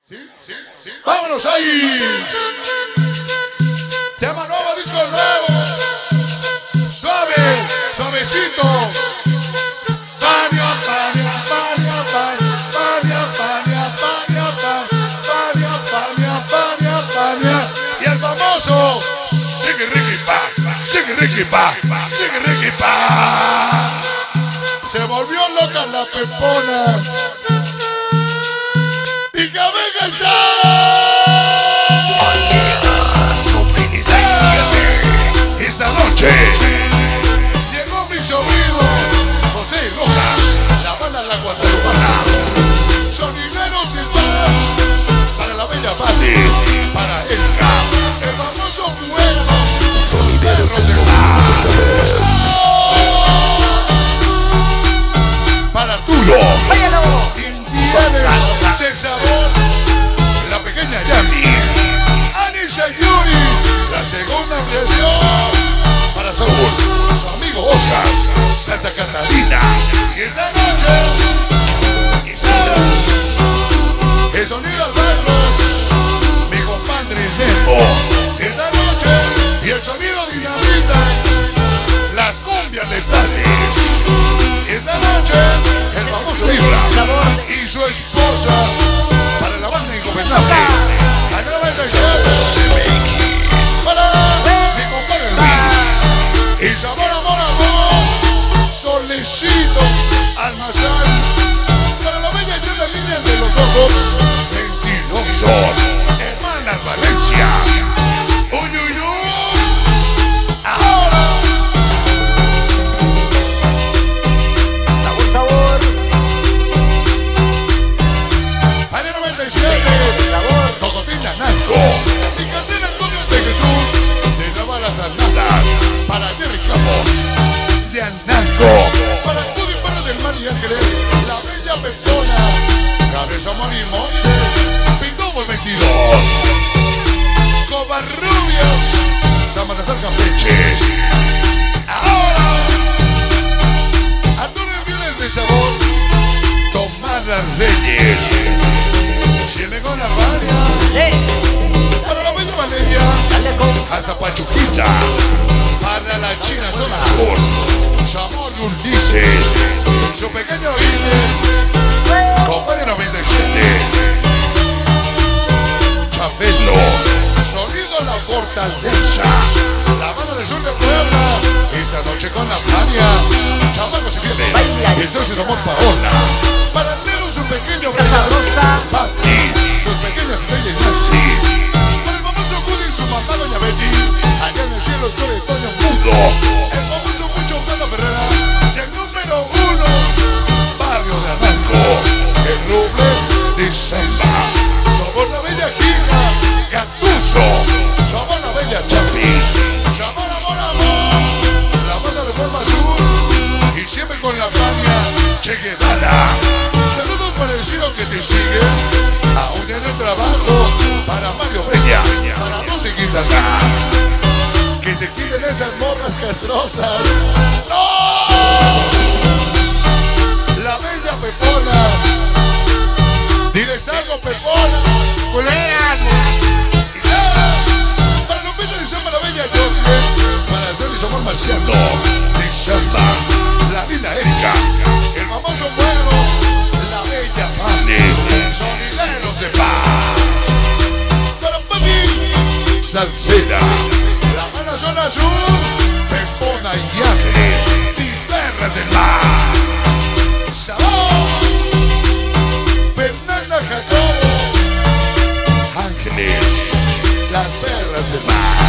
¡Vámonos ahí! Tema nuevo, disco nuevo. Suave, suavecito. Pania, pania, pania, pania, pania, pania, pania, pania, pania, pania. Y el famoso Sigue Ricky Pa, Sigue Ricky Pa, Sigue Ricky Pa. Se volvió loca la pepona. Y que venga ya. Esta noche llegó mi sobrino José Rojas, la banda La Guadalupana, sonideros y paz para la bella Pati, para Elka, el famoso juego, sonideros en para Arturo, Indianes del sabor, la pequeña Yami, Anisha Yuri, la segunda ampliación para Saúl, su amigo Oscar, Santa Catarina. Y esta noche, el sonido Albertos, mi compadre Nemo. Esta noche, y el sonido Dinamita, las cumbias letales. Esta noche, el famoso Ibra y su esposa para la banda ingobernable. A 97 para mi compadre Luis. Y sabor, amor, amor, solecito, almazán. Para la bella y tierna línea de los ojos mentirosos. Hermanas Valencia. Uy, uy, uy. Ahora. Sabor, sabor. Para 97. Sabor. Tocotín Nanco. Y Catena Antonio de Jesús. De Nueva Las Andadas. Para Jerry Campos. De Ananco. Para Judy Perro del Mar y Ángeles. La bella Pepona. Cabeza Mari Monse. Pindomos 22. Covarrubias. Samanazar Campeche. Ahora. Antonio Violes de Sabor. Tomar las Reyes. Tiene con la Varia. Para la bella Valeria. Hasta Pachuquita. Para la China Zona Sur. Sabor Urdices. Su pequeño Ine. Compadre 97. Chabelo. Sonido La Fortaleza. La mano del sur de Puebla. Esta noche con la Varia. Chamacos se viene. Y el socio de amor Paola. Para Nero su pequeño Sabrosa. Pati. Sus pequeñas estrellas Nancy. Para el famoso Judy y su mamá Doña Betty. Allá en el cielo todo el Toño Mudo. El famoso Mucho Plano Ferrera. Y el número 1. Barrio de Ananco. El Robles de Samba. Somos la bella Kika. Gatuso. Somos la bella Chapis. Somos amor, amor. La banda de forma sur. Y siempre con la Fania Che Guevara. Saludos para el Ciro que te sigue. Aún en el trabajo. Para Mario Peña. Para Rosy Quintana. Que se quiten esas morras castrosas. ¡No! La bella Pepona. Diles algo, Pepona. ¡Culean! Para Lupita de Samba, la bella José. Para Sol y Somos Marciano. De Samba. La linda Erika. El famoso pueblo. La bella Fanny. Sonideros de paz. Para Papi. Salsera. La mano zona sur. Pepona y Ángeles. Mis perras del mar. Sabor. Fernanda Jacobo. Ángeles. Las perras del mar.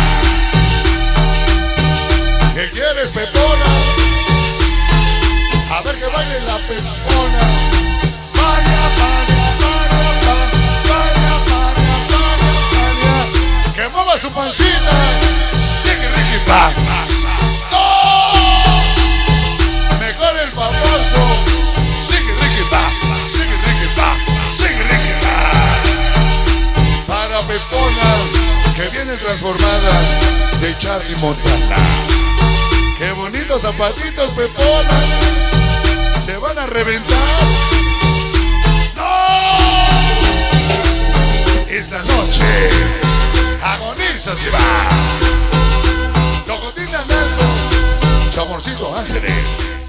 ¿Qué quieres, Pepona? A ver que baile la Pepona. Vaya, vaya, vaya, vaya, vaya, vaya, vaya. Que mueva su pancita. Sigue Ricky Pa. ¡No! Mejor el famoso. Sigue Ricky Pa. Sigue Ricky Pa. Sigue Ricky Pa. Para Peponas que vienen transformadas de Charlie Montana. Qué bonitos zapatitos, Peponas. Se van a reventar. ¡No! esa noche agoniza se va. Locotín andando, su amorcito Ángeles.